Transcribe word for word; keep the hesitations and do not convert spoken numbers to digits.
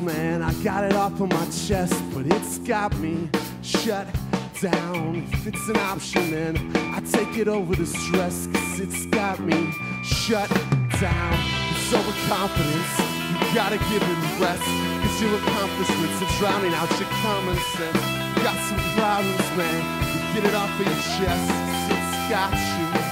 man, I got it off of my chest, but it's got me shut down. If it's an option, then I take it over the stress, cause it's got me shut down. It's overconfidence, you gotta give it rest, cause your accomplishments are drowning out your common sense. Got some problems, man, you get it off of your chest, cause it's got you